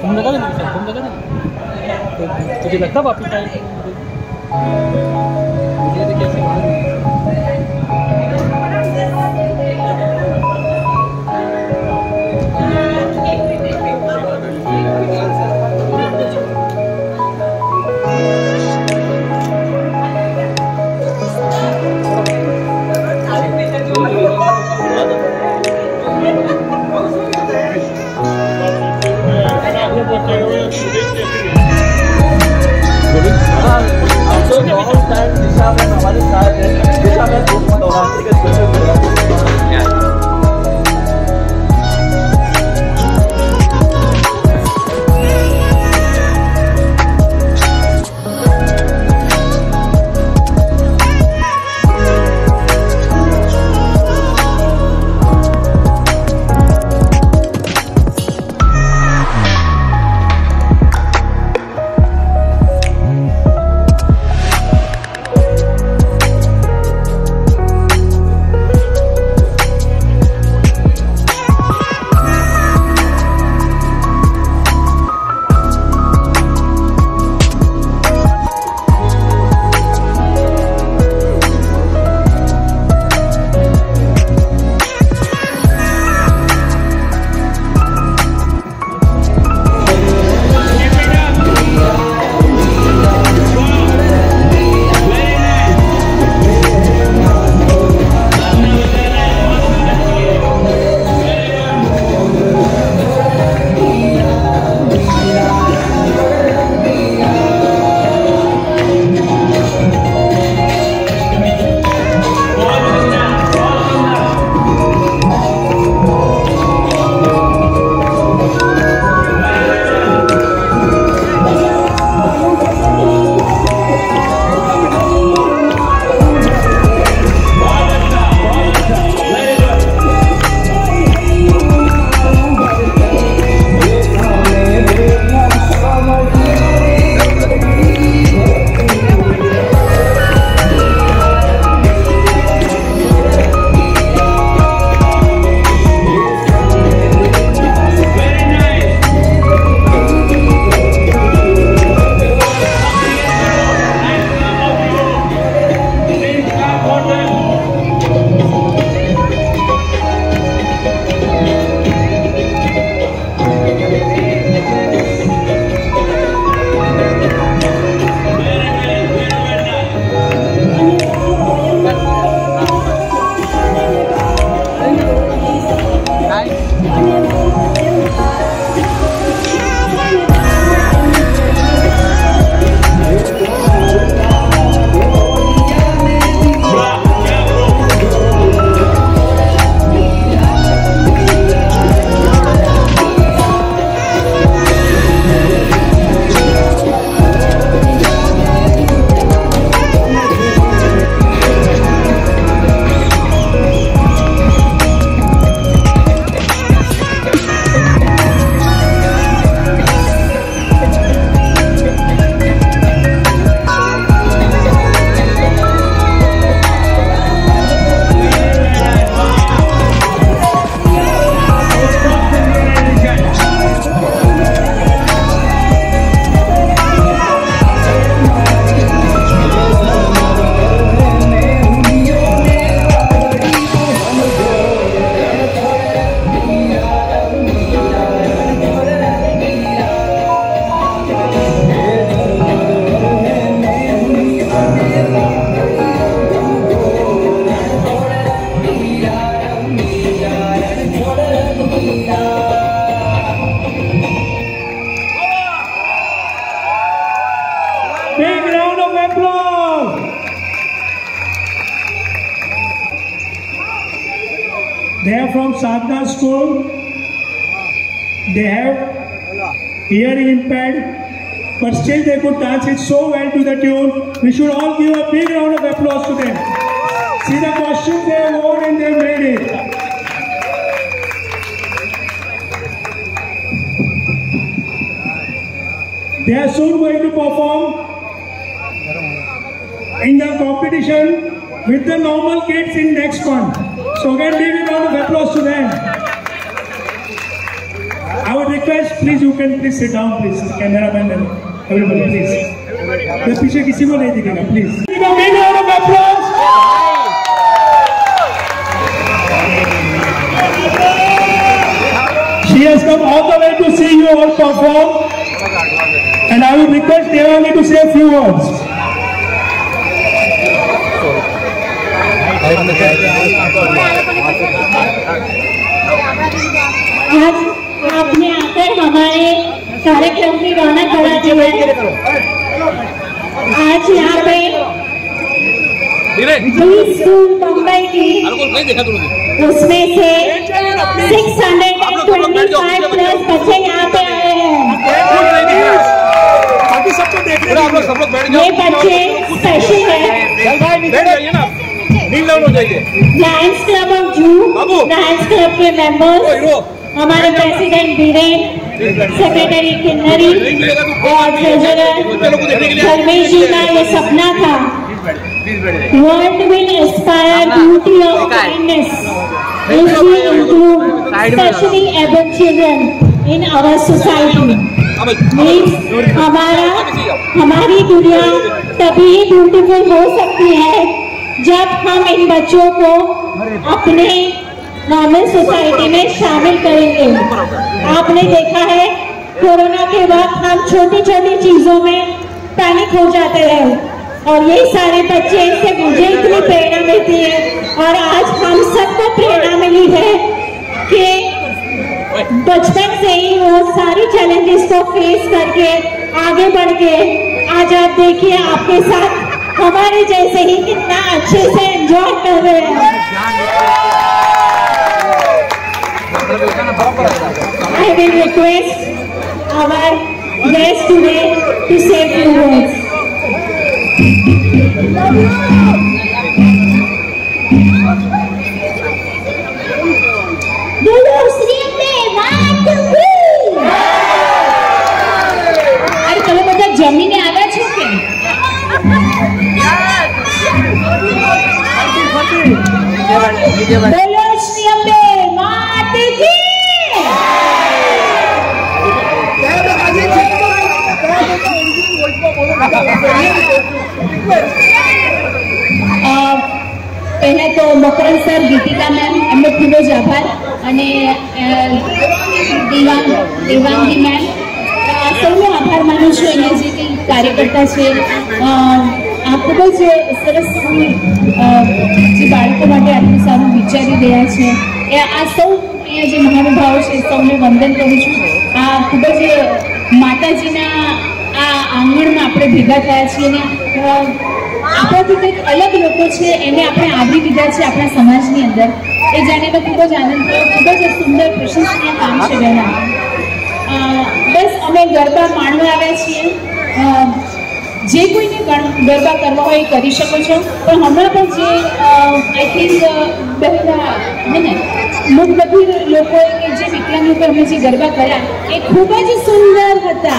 लगा ना तुझे लगता वापिस आए मुझे तो कैसे दिशा में हमारे साथ है दिशा में नवरात्रि का special program They are from Sadhana school. They have hearing impaired, but still they could dance it so well to the tune. We should all give a big round of applause to them. See the costume they have worn and they made it. They are soon going to perform in the competition with the normal kids in next one. So again, big round of applause to them. I would request, please you can please sit down, please. Cameraman and everybody, please. तो पीछे किसी को नहीं दिखेगा, please. Big round of applause. She has come all the way to see you all perform, and I would request Devani to say a few words. आज आपने आकर हमारे कार्यक्रम की रौनक बढ़ा दी है। आज यहाँ पे स्कूल मुंबई की उसमें से 625 प्लस बच्चे यहाँ पे आए हैं। ये बच्चे स्पेशल है। लायंस क्लब ऑफ जू, लायंस क्लब के मेंबर्स, हमारे प्रेसिडेंट बीरेन, सेक्रेटरी किन्नरी और ट्रेजरर धर्मेश जी का ये सपना था, world will inspire beauty of kindness if we include specially abled children in our society. Means हमारी दुनिया तभी ब्यूटीफुल हो सकती है जब हम इन बच्चों को अपने नॉर्मल सोसाइटी में शामिल करेंगे। आपने देखा है कोरोना के वक्त हम छोटी छोटी चीजों में पैनिक हो जाते हैं और ये सारे बच्चे से मुझे इतनी प्रेरणा मिलती है और आज हम सबको प्रेरणा मिली है कि बचपन से ही वो सारी चैलेंजेस को फेस करके आगे बढ़ के आज आप देखिए आपके साथ हमारे जैसे ही कितना अच्छे से एंजॉय कर रहे हैं। I will request our guest today to say a few words. अरे તમે બધા જમીને આવ્યા છો કે? બોલો શ્રી અંબે માત કી। પહેલા તો મકરંદ સર, ગીતિકા મેમ, એમનો ખૂબ જ આભાર અને દેવાંગી મેમ, સૌનો આભાર માનું છું। અહીંયા જે કંઈ કાર્યકર્તા છે આ ખૂબ જ સરસ જે બાળકો માટે આટલું સારું વિચારી રહ્યા છે એ આ સૌ અહીંયા જે મહાનુભાવો છે સૌને વંદન કરું છું। આ ખૂબ જ માતાજીના આ આંગણમાં આપણે ભેગા થયા છીએ અને આપણાથી કંઈક અલગ લોકો છે એને આપણે આવરી લીધા છે આપણા સમાજની અંદર, એ જાણીને ખૂબ જ આનંદ થયો। ખૂબ જ સુંદર પ્રશંસનીય કામ છે બહેના। બસ અમે ગરબા માણવા આવ્યા છીએ। જે કોઈને ગરબા કરવા હોય એ કરી શકો છો, પણ હમણાં પણ જે આઈ થિંક બહેના હે ને મૂકબધિર લોકોએ કે જે વિકલાંગ લોકો અમે જે ગરબા કર્યા એ ખૂબ જ સુંદર હતા।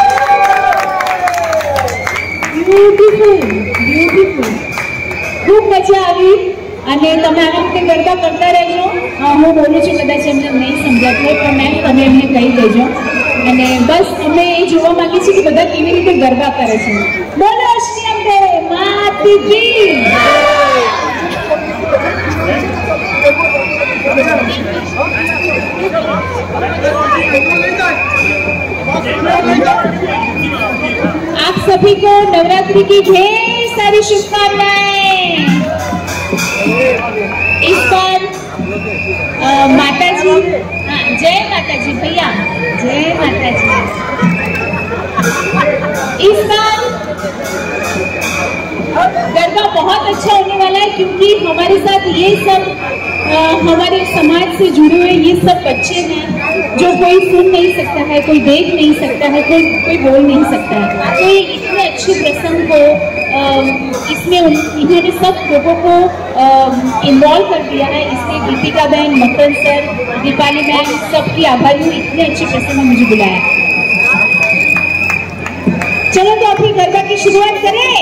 બ્યુટીફુલ બ્યુટીફુલ, ખૂબ મજા આવી અને તમે આના માટે ગરબા કરતા રહેજો। હું બોલું છું કદાચ એમને નહીં સમજાતું હોય પણ મેમ તમે એમને કહી દેજો અને બસ અમે એ જોવા માંગીએ છીએ કે બધા કેવી રીતે ગરબા કરે છે। બોલો શ્રી અંબે માત કી। आप सभी को नवरात्रि की ढेर सारी शुभकामनाएं। इस बार माता जी, जय माता जी भैया, जय माता जी। इस बार गरबा बहुत अच्छा होने वाला है क्योंकि हमारे साथ ये सब हमारे समाज से जुड़े हुए ये सब बच्चे हैं जो कोई सुन नहीं सकता है, कोई देख नहीं सकता है, कोई बोल नहीं सकता है। तो ये इतने अच्छे प्रसंग को इसमें इन्होंने सब लोगों को इन्वॉल्व कर दिया है, इसलिए दीपिका बहन, मकरंद सर, दीपाली मैम सबकी आभारी हूँ, इतने अच्छे प्रसंग में मुझे बुलाया। चलो तो अपनी गरबा की शुरुआत करें।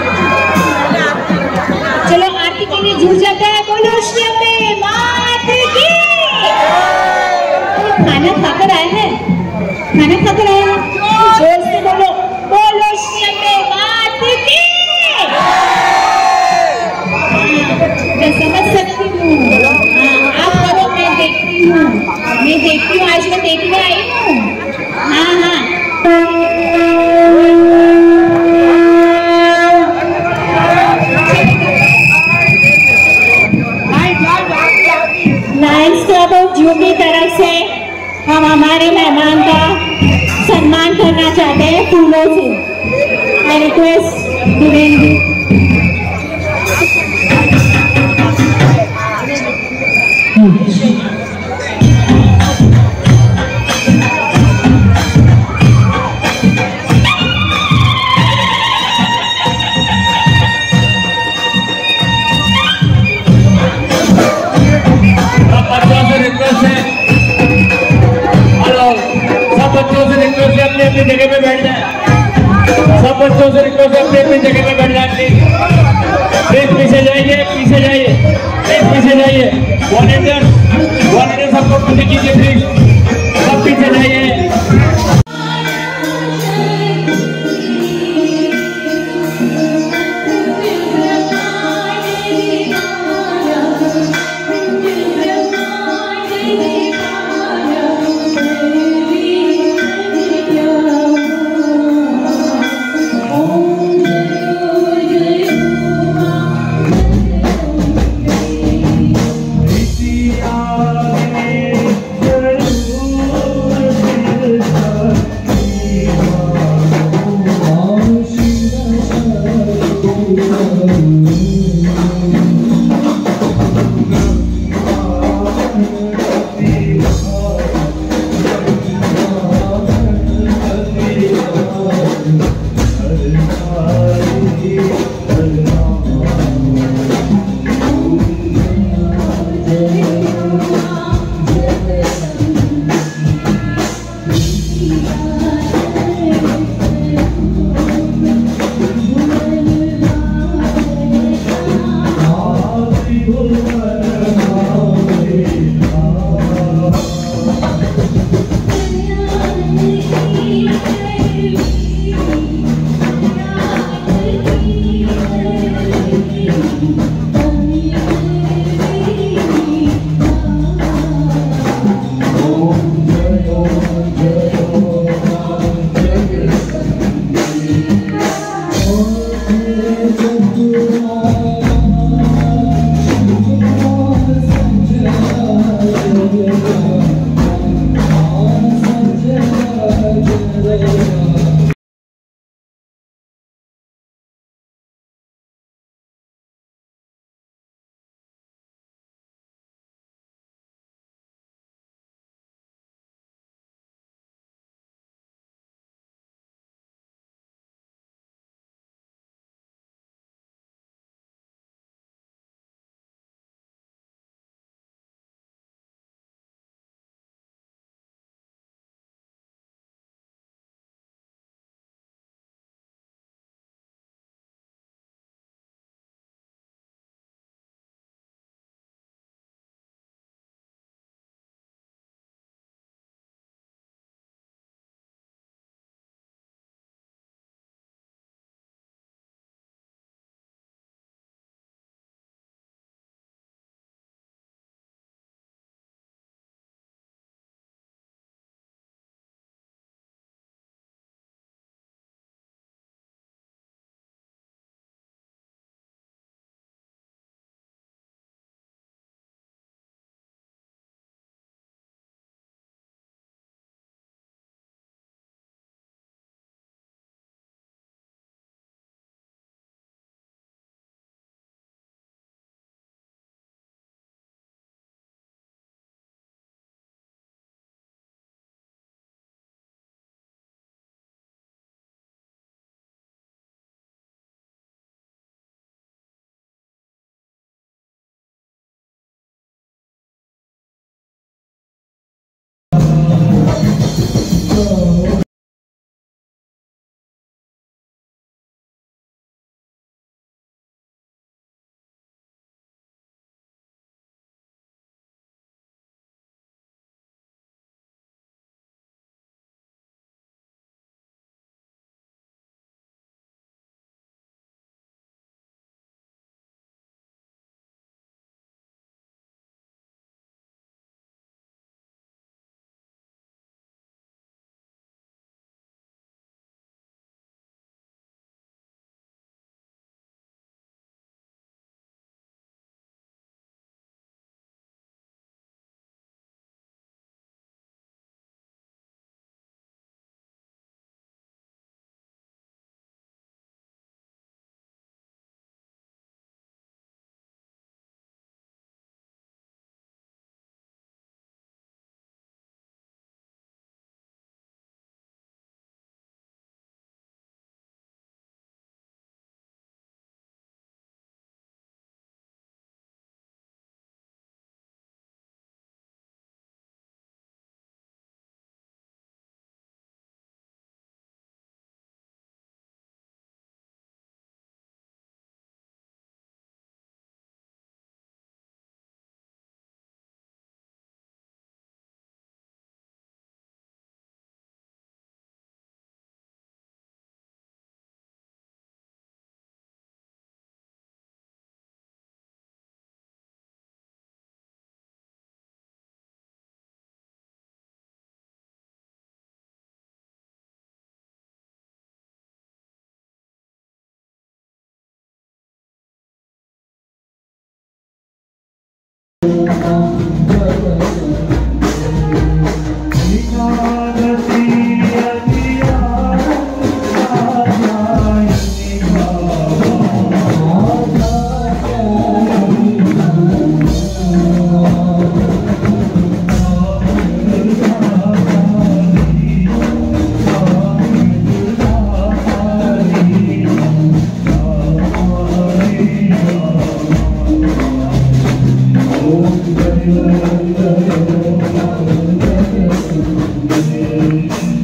चलो आरती के लिए जुड़ जाता है। बोलो श्री अंबे मात की। खाना खाकर आए हैं खाना खा कर आया? जोर से बोलो, बोलो श्री अम्बे मात की। मैं समझ सकती हूँ, आप करो, मैं देखती हूँ, आज मैं देखने आई हूँ। हाँ लायंस क्लब ऑफ जू की तरफ से हम हमारे मेहमान का सम्मान करना चाहते हैं फूलों से। आई रिक्वेस्ट धीरेन्द्र अपनी जगह पे बैठ जाए। सब बच्चों से रिक्वेस्ट है अपनी जगह पे बैठ जाए। प्लीज पीछे जाइए, पीछे जाइए, प्लीज पीछे जाइए। वॉलंटियर सबको पीछे कीजिए प्लीज, सब पीछे जाइए।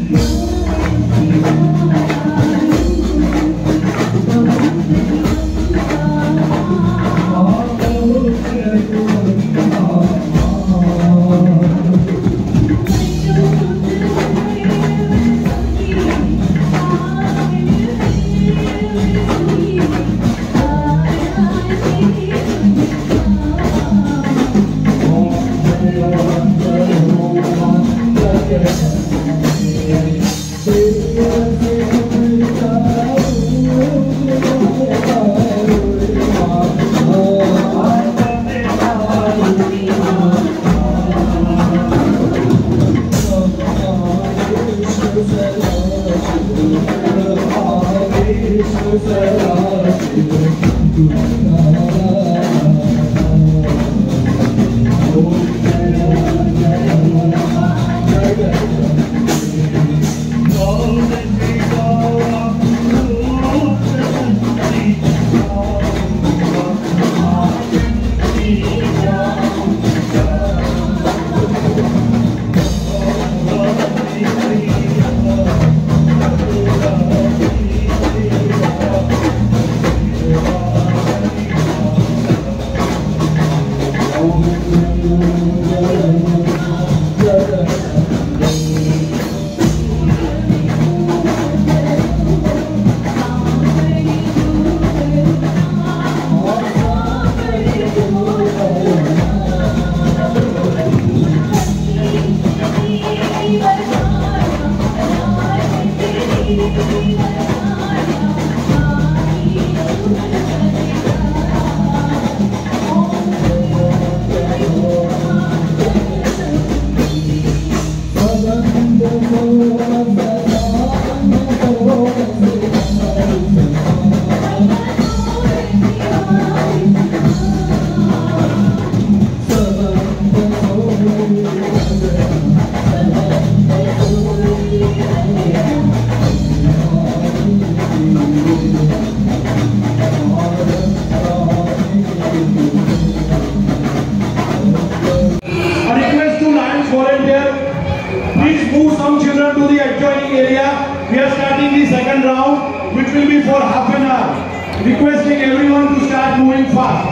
We are starting the second round, which will be for half an hour. Requesting everyone to start moving fast.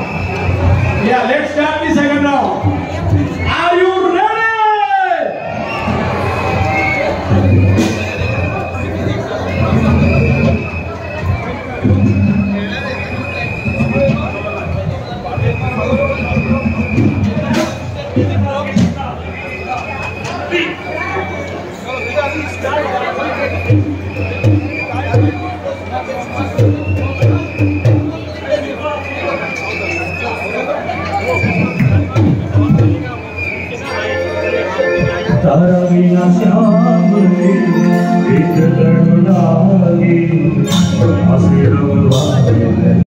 Yeah, let's start the second round. Are you ready? तारा बिना श्याम रे एक लड़ना